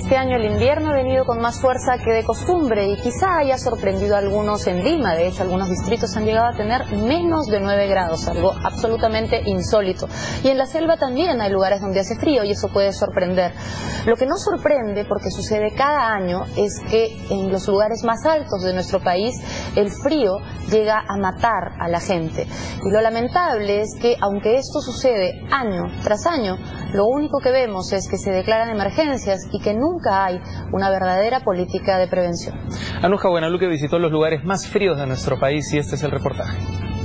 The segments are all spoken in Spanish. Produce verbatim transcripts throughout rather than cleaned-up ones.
Este año el invierno ha venido con más fuerza que de costumbre y quizá haya sorprendido a algunos en Lima. De hecho, algunos distritos han llegado a tener menos de nueve grados, algo absolutamente insólito. Y en la selva también hay lugares donde hace frío y eso puede sorprender. Lo que no sorprende, porque sucede cada año, es que en los lugares más altos de nuestro país el frío llega a matar a la gente. Y lo lamentable es que, aunque esto sucede año tras año, lo único que vemos es que se declaran emergencias y que nunca hay una verdadera política de prevención. Anuja Buenaluque visitó los lugares más fríos de nuestro país y este es el reportaje.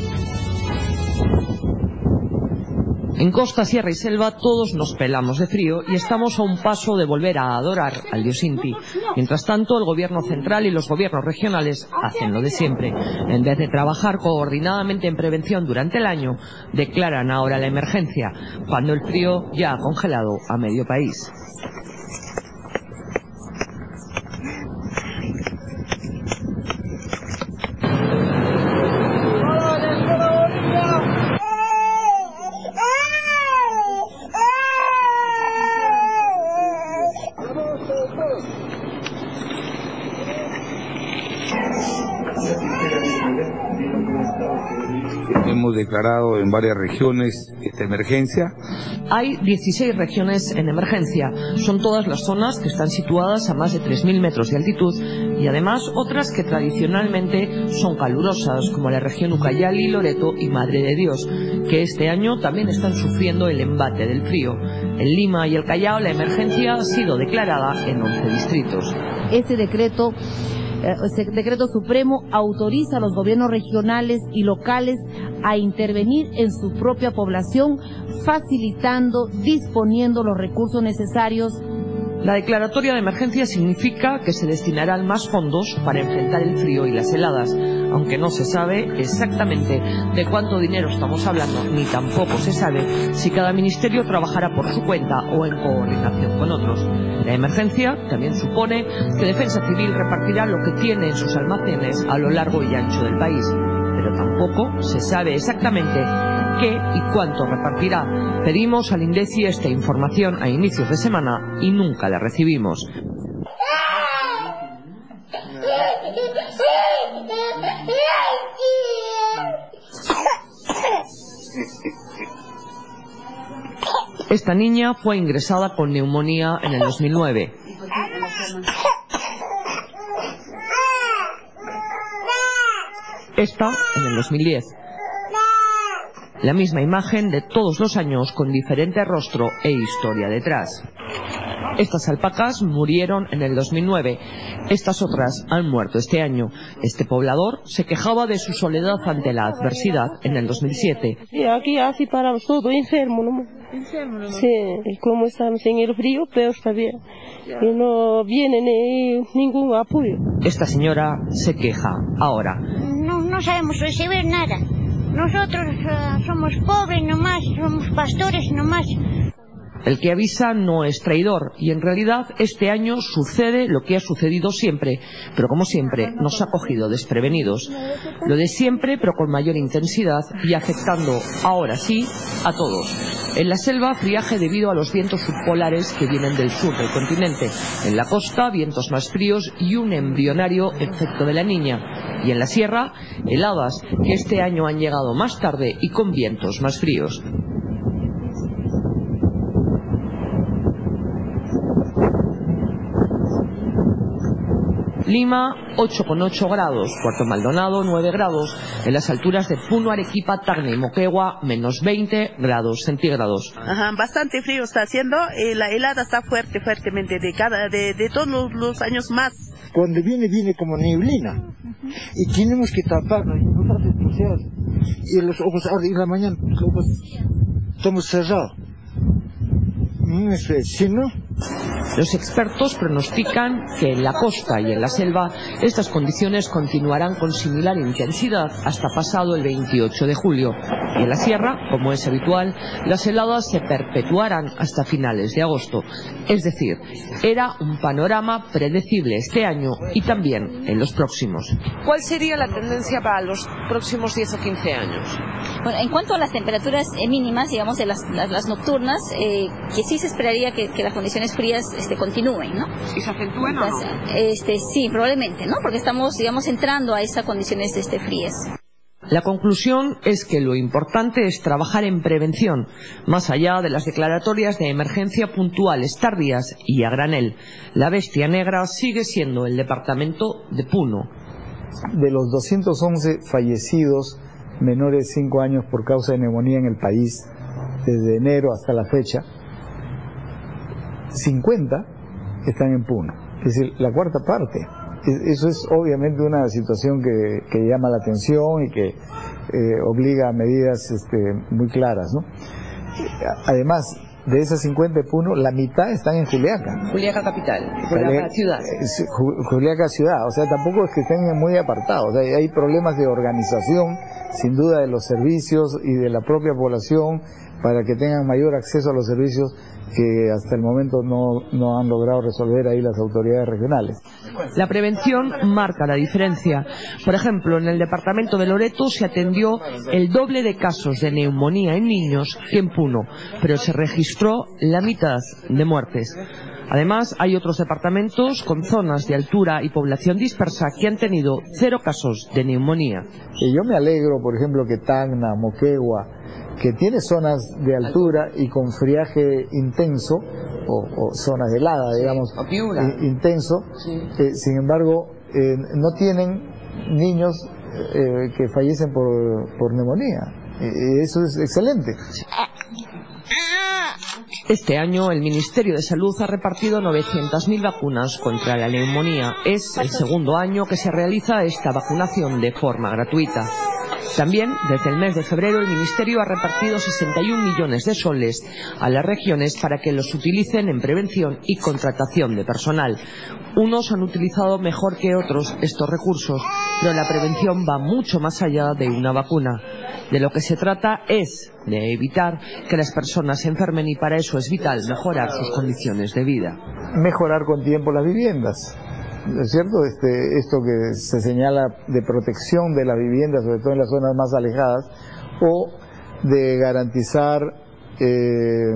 En costa, sierra y selva todos nos pelamos de frío y estamos a un paso de volver a adorar al dios Inti. Mientras tanto, el gobierno central y los gobiernos regionales hacen lo de siempre. En vez de trabajar coordinadamente en prevención durante el año, declaran ahora la emergencia, cuando el frío ya ha congelado a medio país. Hemos declarado en varias regiones esta emergencia. Hay dieciséis regiones en emergencia. Son todas las zonas que están situadas a más de tres mil metros de altitud y además otras que tradicionalmente son calurosas, como la región Ucayali, Loreto y Madre de Dios, que este año también están sufriendo el embate del frío. En Lima y el Callao la emergencia ha sido declarada en once distritos. Este decreto El decreto supremo autoriza a los gobiernos regionales y locales a intervenir en su propia población, facilitando, disponiendo los recursos necesarios. La declaratoria de emergencia significa que se destinarán más fondos para enfrentar el frío y las heladas, aunque no se sabe exactamente de cuánto dinero estamos hablando, ni tampoco se sabe si cada ministerio trabajará por su cuenta o en coordinación con otros. La emergencia también supone que Defensa Civil repartirá lo que tiene en sus almacenes a lo largo y ancho del país, pero tampoco se sabe exactamente qué y cuánto repartirá. Pedimos al INDECI esta información a inicios de semana y nunca la recibimos. Esta niña fue ingresada con neumonía en el dos mil nueve. Esta en el dos mil diez. La misma imagen de todos los años con diferente rostro e historia detrás. Estas alpacas murieron en el dos mil nueve, estas otras han muerto este año. Este poblador se quejaba de su soledad ante la adversidad en el dos mil siete. Y aquí así paramos todo enfermo, ¿no? Enfermo, ¿no? Sí, y como estamos en el frío, peor todavía. Y no viene ni, ningún apoyo. Esta señora se queja ahora. No, no sabemos recibir nada. Nosotros uh, somos pobres nomás, somos pastores nomás. El que avisa no es traidor y en realidad este año sucede lo que ha sucedido siempre, pero como siempre nos ha cogido desprevenidos. Lo de siempre pero con mayor intensidad y afectando ahora sí a todos. En la selva friaje debido a los vientos subpolares que vienen del sur del continente. En la costa vientos más fríos y un embrionario efecto de la niña. Y en la sierra heladas que este año han llegado más tarde y con vientos más fríos. Lima, ocho coma ocho grados, Puerto Maldonado, nueve grados, en las alturas de Puno, Arequipa, Tacna y Moquegua, menos veinte grados centígrados. Ajá, bastante frío está haciendo, eh, la helada está fuerte, fuertemente, de cada, de, de todos los, los años más. Cuando viene, viene como neblina, y tenemos que taparnos, y los ojos, ahora en la mañana, los ojos estamos cerrados. Si no... Los expertos pronostican que en la costa y en la selva estas condiciones continuarán con similar intensidad hasta pasado el veintiocho de julio. Y en la sierra, como es habitual, las heladas se perpetuarán hasta finales de agosto. Es decir, era un panorama predecible este año y también en los próximos. ¿Cuál sería la tendencia para los próximos diez o quince años? Bueno, en cuanto a las temperaturas eh, mínimas, digamos, de las, las, las nocturnas, eh, que sí se esperaría que, que las condiciones frías este, continúen, ¿no? ¿Y se acentúen o no? Este, sí, probablemente, ¿no? Porque estamos, digamos, entrando a esas condiciones este, frías. La conclusión es que lo importante es trabajar en prevención, más allá de las declaratorias de emergencia puntuales, tardías y a granel. La bestia negra sigue siendo el departamento de Puno. De los doscientos once fallecidos menores de cinco años por causa de neumonía en el país, desde enero hasta la fecha, cincuenta están en Puno, es decir, la cuarta parte. Eso es obviamente una situación que, que llama la atención y que eh, obliga a medidas este, muy claras, ¿no? Además, de esas cincuenta de Puno, la mitad están en Juliaca. Juliaca capital, Juliaca ciudad. Juliaca ciudad, o sea, tampoco es que estén muy apartados. Hay, hay problemas de organización, sin duda, de los servicios y de la propia población para que tengan mayor acceso a los servicios que hasta el momento no, no han logrado resolver ahí las autoridades regionales. La prevención marca la diferencia. Por ejemplo, en el departamento de Loreto se atendió el doble de casos de neumonía en niños que en Puno, pero se registró la mitad de muertes. Además, hay otros departamentos con zonas de altura y población dispersa que han tenido cero casos de neumonía. Y yo me alegro, por ejemplo, que Tacna, Moquegua, que tiene zonas de altura y con friaje intenso, o, o zonas heladas, digamos, eh, intenso, eh, sin embargo, eh, no tienen niños eh, que fallecen por, por neumonía. Eh, eso es excelente. Este año el Ministerio de Salud ha repartido novecientas mil vacunas contra la neumonía. Es el segundo año que se realiza esta vacunación de forma gratuita. También, desde el mes de febrero, el Ministerio ha repartido sesenta y un millones de soles a las regiones para que los utilicen en prevención y contratación de personal. Unos han utilizado mejor que otros estos recursos, pero la prevención va mucho más allá de una vacuna. De lo que se trata es de evitar que las personas se enfermen y para eso es vital mejorar sus condiciones de vida. Mejorar con tiempo las viviendas. ¿Es cierto? Este, esto que se señala de protección de las viviendas, sobre todo en las zonas más alejadas, o de garantizar eh,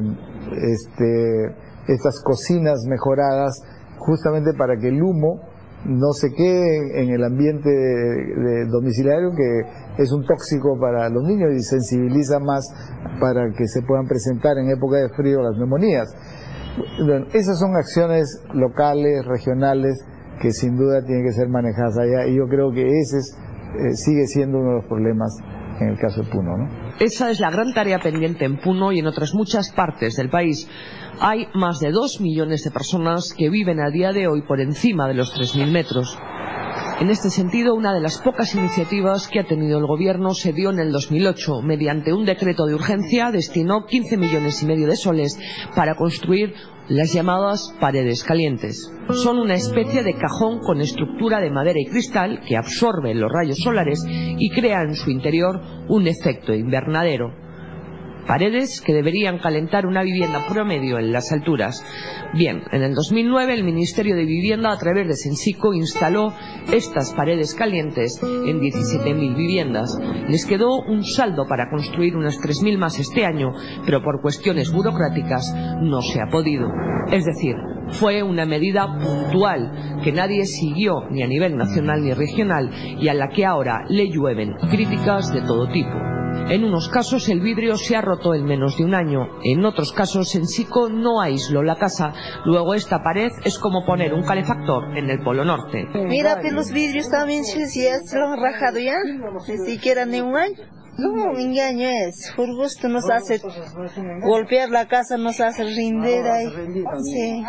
este, estas cocinas mejoradas justamente para que el humo no se quede en el ambiente de, de domiciliario, que es un tóxico para los niños y sensibiliza más para que se puedan presentar en época de frío las neumonías. Bueno, esas son acciones locales, regionales, que sin duda tienen que ser manejadas allá, y yo creo que ese es, eh, sigue siendo uno de los problemas en el caso de Puno, ¿no? Esa es la gran tarea pendiente en Puno y en otras muchas partes del país. Hay más de dos millones de personas que viven a día de hoy por encima de los tres mil metros. En este sentido, una de las pocas iniciativas que ha tenido el Gobierno se dio en el dos mil ocho. Mediante un decreto de urgencia destinó quince millones y medio de soles para construir las llamadas paredes calientes. Son una especie de cajón con estructura de madera y cristal que absorbe los rayos solares y crea en su interior un efecto invernadero. Paredes que deberían calentar una vivienda promedio en las alturas. Bien, en el dos mil nueve el Ministerio de Vivienda, a través de Sensico, instaló estas paredes calientes en diecisiete mil viviendas. Les quedó un saldo para construir unas tres mil más este año, pero por cuestiones burocráticas no se ha podido. Es decir, fue una medida puntual que nadie siguió ni a nivel nacional ni regional y a la que ahora le llueven críticas de todo tipo. En unos casos el vidrio se ha roto en menos de un año, en otros casos Sensico no aisló la casa. Luego esta pared es como poner un calefactor en el Polo Norte. Mira, que los vidrios también ya se lo han rajado ya, ni siquiera ni un año. No, engaño es, por gusto nos hace golpear la casa, nos hace rindar ahí. Sí.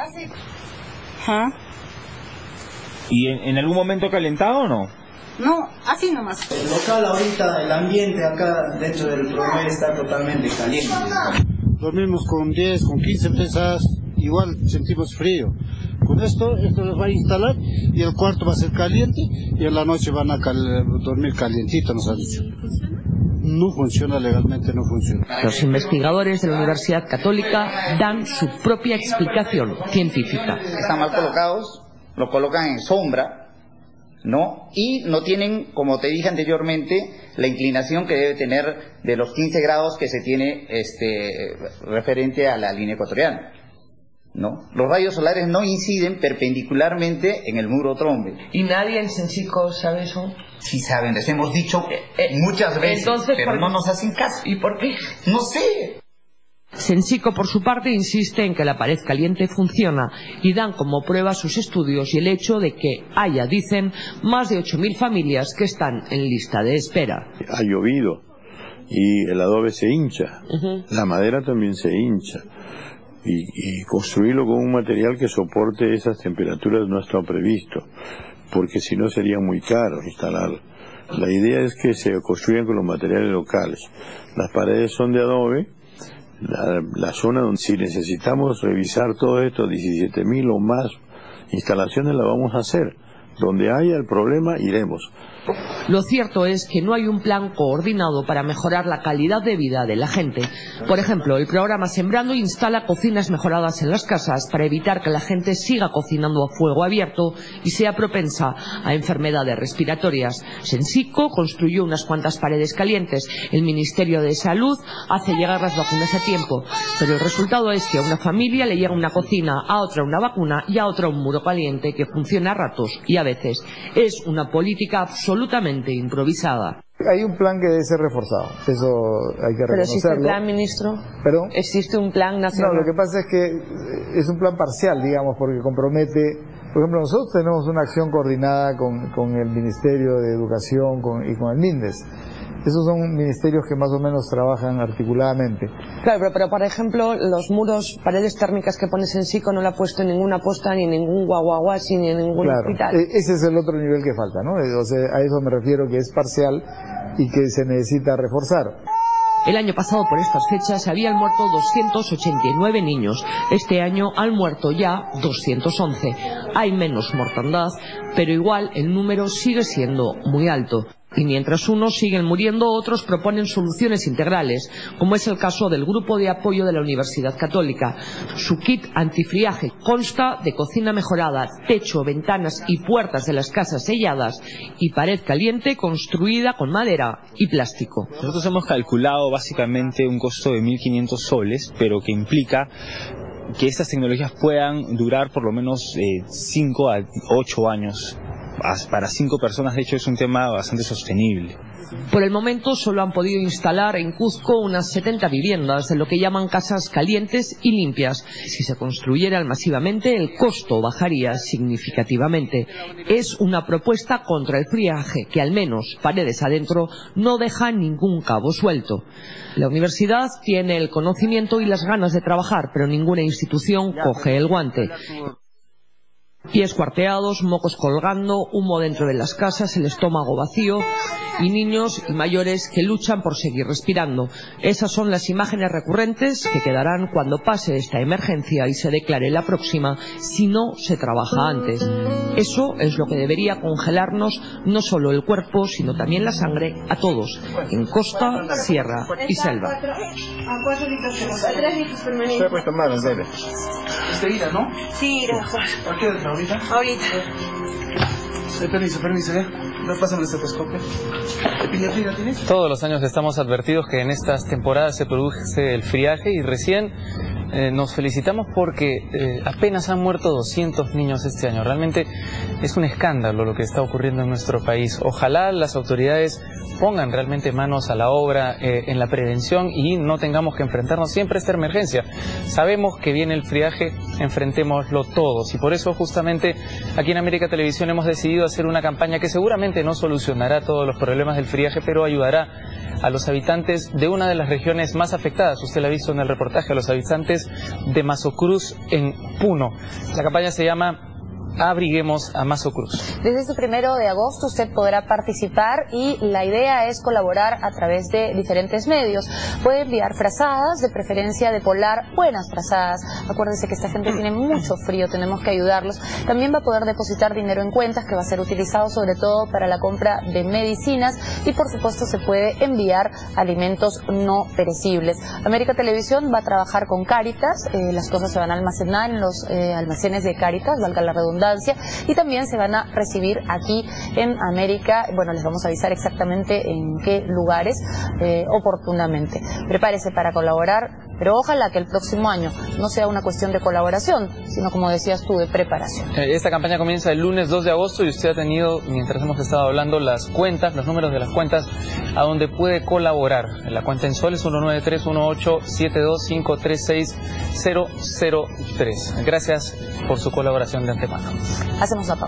¿Ah? ¿Y en, en algún momento calentado o no? No, así nomás. El local ahorita, el ambiente acá dentro del Promer está totalmente caliente. Dormimos con diez, con quince pesas, igual sentimos frío. Con esto, esto lo va a instalar y el cuarto va a ser caliente y en la noche van a cal dormir calientito, nos han dicho. No funciona legalmente, no funciona. Los investigadores de la Universidad Católica dan su propia explicación científica. Están mal colocados, lo colocan en sombra. ¿no? Y no tienen, como te dije anteriormente, la inclinación que debe tener de los quince grados que se tiene este, referente a la línea ecuatoriana, ¿no? Los rayos solares no inciden perpendicularmente en el muro trombe. ¿Y nadie en Sensico sabe eso? Sí saben, les hemos dicho eh, muchas veces, entonces, pero no nos hacen caso. ¿Y por qué? No sé. Sensico, por su parte, insiste en que la pared caliente funciona y dan como prueba sus estudios y el hecho de que haya, dicen, más de ocho mil familias que están en lista de espera. Ha llovido y el adobe se hincha, uh-huh. La madera también se hincha y, y construirlo con un material que soporte esas temperaturas no está previsto, porque si no sería muy caro instalarlo. La idea es que se construyan con los materiales locales. Las paredes son de adobe. La, la zona donde si necesitamos revisar todo esto, diecisiete mil o más instalaciones, la vamos a hacer. Donde haya el problema, iremos. Lo cierto es que no hay un plan coordinado para mejorar la calidad de vida de la gente. Por ejemplo, el programa Sembrando instala cocinas mejoradas en las casas para evitar que la gente siga cocinando a fuego abierto y sea propensa a enfermedades respiratorias. Sensico construyó unas cuantas paredes calientes. El Ministerio de Salud hace llegar las vacunas a tiempo. Pero el resultado es que a una familia le llega una cocina, a otra una vacuna y a otra un muro caliente que funciona a ratos y a veces. Es una política absoluta absolutamente improvisada. Hay un plan que debe ser reforzado, eso hay que reconocerlo. ¿Pero existe un plan, ministro? ¿Perdón? ¿Existe un plan nacional? No, lo que pasa es que es un plan parcial, digamos, porque compromete, por ejemplo, nosotros tenemos una acción coordinada con, con el Ministerio de Educación con, y con el MINDES. Esos son ministerios que más o menos trabajan articuladamente. Claro, pero, pero por ejemplo, los muros, paredes térmicas que pones en Sensico no la ha puesto en ninguna posta, ni en ningún guaguaguasi, ni en ningún claro, hospital. Ese es el otro nivel que falta, ¿no? O sea, a eso me refiero, que es parcial y que se necesita reforzar. El año pasado, por estas fechas, habían muerto doscientos ochenta y nueve niños. Este año han muerto ya doscientos once. Hay menos mortandad, pero igual el número sigue siendo muy alto. Y mientras unos siguen muriendo, otros proponen soluciones integrales, como es el caso del Grupo de Apoyo de la Universidad Católica. Su kit antifriaje consta de cocina mejorada, techo, ventanas y puertas de las casas selladas y pared caliente construida con madera y plástico. Nosotros hemos calculado básicamente un costo de mil quinientos soles, pero que implica que estas tecnologías puedan durar por lo menos eh, cinco a ocho años. Para cinco personas, de hecho, es un tema bastante sostenible. Por el momento solo han podido instalar en Cuzco unas setenta viviendas, en lo que llaman casas calientes y limpias. Si se construyeran masivamente, el costo bajaría significativamente. Es una propuesta contra el friaje, que al menos, paredes adentro, no deja ningún cabo suelto. La universidad tiene el conocimiento y las ganas de trabajar, pero ninguna institución coge el guante. Pies cuarteados, mocos colgando, humo dentro de las casas, el estómago vacío y niños y mayores que luchan por seguir respirando. Esas son las imágenes recurrentes que quedarán cuando pase esta emergencia y se declare la próxima si no se trabaja antes. Eso es lo que debería congelarnos no solo el cuerpo, sino también la sangre a todos, en costa, sierra y selva. Se ha puesto mal, debe. ¿Usted irá, no? Sí, gracias. ¿A qué hora? ¿Ahorita? Ahorita. Sí, permiso, permiso, ¿eh? No pasa el estetoscopio. ¿Epinefrina tienes? Todos los años estamos advertidos que en estas temporadas se produce el friaje y recién eh, nos felicitamos porque eh, apenas han muerto doscientos niños este año. Realmente es un escándalo lo que está ocurriendo en nuestro país. Ojalá las autoridades pongan realmente manos a la obra eh, en la prevención y no tengamos que enfrentarnos siempre a esta emergencia. Sabemos que viene el friaje, enfrentémoslo todos y por eso justamente aquí en América Televisión hemos decidido hacer una campaña que seguramente no solucionará todos los problemas del friaje, pero ayudará a los habitantes de una de las regiones más afectadas. Usted lo ha visto en el reportaje, a los habitantes de Mazo Cruz en Puno. La campaña se llama Abriguemos a Mazo Cruz. Desde este primero de agosto usted podrá participar y la idea es colaborar a través de diferentes medios. Puede enviar frazadas, de preferencia de Polar, buenas frazadas. Acuérdense que esta gente tiene mucho frío, tenemos que ayudarlos. También va a poder depositar dinero en cuentas que va a ser utilizado sobre todo para la compra de medicinas y por supuesto se puede enviar alimentos no perecibles. América Televisión va a trabajar con Cáritas, eh, las cosas se van a almacenar en los eh, almacenes de Cáritas, valga la redundancia. abundancia, y también se van a recibir aquí en América. Bueno, les vamos a avisar exactamente en qué lugares eh, oportunamente. Prepárese para colaborar, pero ojalá que el próximo año no sea una cuestión de colaboración, sino, como decías tú, de preparación. Esta campaña comienza el lunes dos de agosto y usted ha tenido, mientras hemos estado hablando, las cuentas, los números de las cuentas a donde puede colaborar. La cuenta en soles uno nueve tres uno ocho siete dos cinco tres seis cero cero tres. Gracias por su colaboración de antemano. Hacemos la pausa.